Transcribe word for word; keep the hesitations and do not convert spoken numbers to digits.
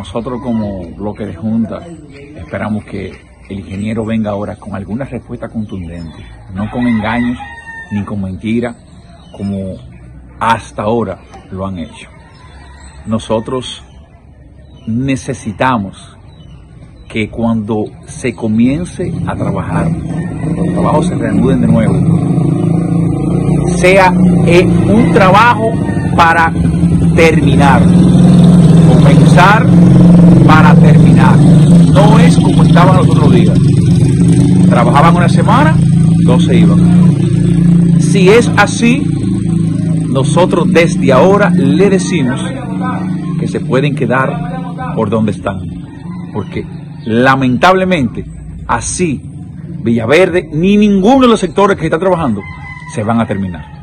nosotros como bloque de junta esperamos que el ingeniero venga ahora con alguna respuesta contundente, no con engaños ni con mentiras como hasta ahora lo han hecho. Nosotros necesitamos que cuando se comience a trabajar, los trabajos se reanuden de nuevo, sea eh, un trabajo para terminar, comenzar para terminar. No es como estaban los otros días. Trabajaban una semana, dos se iban. Si es así, nosotros desde ahora le decimos que se pueden quedar por donde están, porque lamentablemente así Villaverde ni ninguno de los sectores que está trabajando se van a terminar.